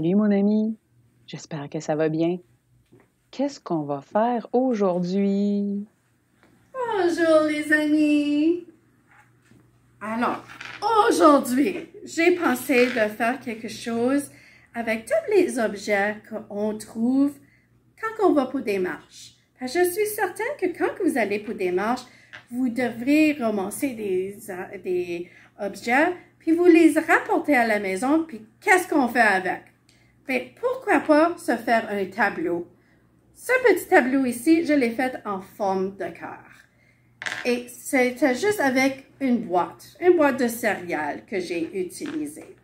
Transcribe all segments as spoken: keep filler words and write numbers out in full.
Salut mon ami, j'espère que ça va bien. Qu'est-ce qu'on va faire aujourd'hui? Bonjour les amis! Alors, aujourd'hui, j'ai pensé de faire quelque chose avec tous les objets qu'on trouve quand on va pour des marches. Parce que je suis certaine que quand vous allez pour des marches, vous devrez ramasser des, des objets, puis vous les rapportez à la maison, puis qu'est-ce qu'on fait avec? Bien, pourquoi pas se faire un tableau? Ce petit tableau ici, je l'ai fait en forme de cœur. Et c'était juste avec une boîte, une boîte de céréales que j'ai utilisée.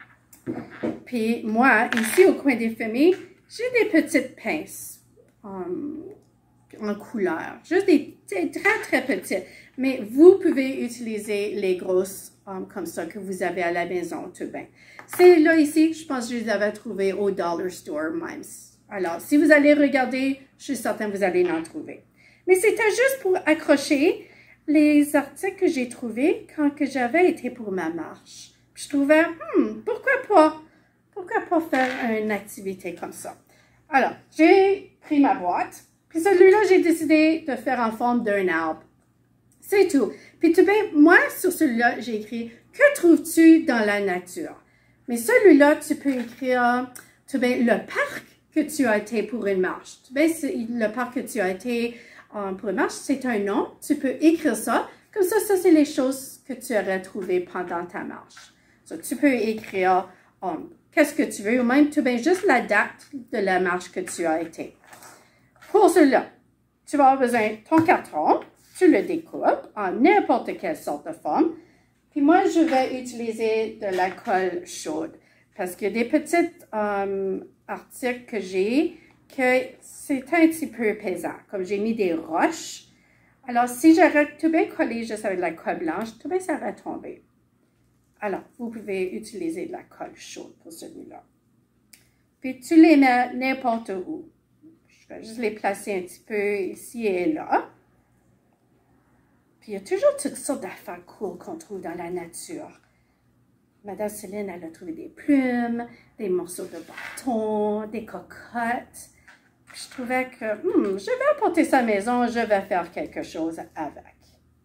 Puis moi, ici au coin des familles, j'ai des petites pinces en, en couleur, juste des très très petites. Mais vous pouvez utiliser les grosses um, comme ça que vous avez à la maison, tout bien. C'est là ici, je pense que je les avais trouvées au Dollar Store même. Alors, si vous allez regarder, je suis certaine que vous allez en trouver. Mais c'était juste pour accrocher les articles que j'ai trouvés quand que j'avais été pour ma marche. Puis je trouvais, hmm, pourquoi pas? Pourquoi pas faire une activité comme ça? Alors, j'ai pris ma boîte, puis celui-là, j'ai décidé de faire en forme d'un arbre. C'est tout. Puis tout bien, moi, sur celui-là, j'ai écrit, que trouves-tu dans la nature? Mais celui-là, tu peux écrire, tout bien, le parc que tu as été pour une marche. Tout bien, le parc que tu as été um, pour une marche, c'est un nom. Tu peux écrire ça. Comme ça, ça, c'est les choses que tu aurais trouvées pendant ta marche. So, tu peux écrire um, qu'est-ce que tu veux, ou même tout bien juste la date de la marche que tu as été. Pour cela, tu vas avoir besoin de ton carton. Tu le découpes en n'importe quelle sorte de forme. Puis moi, je vais utiliser de la colle chaude parce qu'il y a des petits um, articles que j'ai que c'est un petit peu pesant. Comme j'ai mis des roches. Alors, si j'aurais tout bien collé juste avec de la colle blanche, tout bien ça va tomber. Alors, vous pouvez utiliser de la colle chaude pour celui-là. Puis tu les mets n'importe où. Je vais juste les placer un petit peu ici et là. Puis il y a toujours toutes sortes d'affaires cool qu'on trouve dans la nature. Madame Céline, elle a trouvé des plumes, des morceaux de bâton, des cocottes. Puis je trouvais que, hmm, je vais apporter ça à la maison, je vais faire quelque chose avec.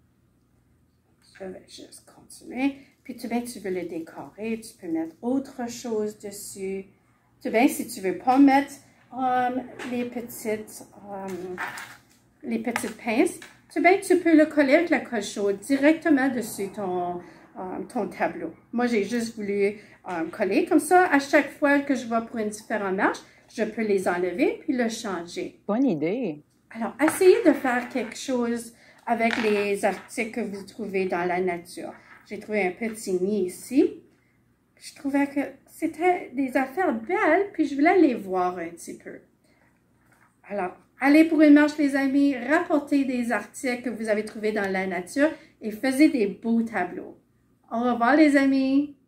Je vais juste continuer. Puis tout bien, tu veux le décorer, tu peux mettre autre chose dessus. Tout bien, si tu veux pas mettre um, les petites, um, les petites pinces, tout bien, tu peux le coller avec la colle chaude directement dessus ton, um, ton tableau. Moi, j'ai juste voulu um, coller comme ça. À chaque fois que je vais pour une différente marche, je peux les enlever puis le changer. Bonne idée! Alors, essayez de faire quelque chose avec les articles que vous trouvez dans la nature. J'ai trouvé un petit nid ici. Je trouvais que c'était des affaires belles, puis je voulais les voir un petit peu. Alors, allez pour une marche, les amis, rapportez des articles que vous avez trouvés dans la nature et faites des beaux tableaux. Au revoir, les amis!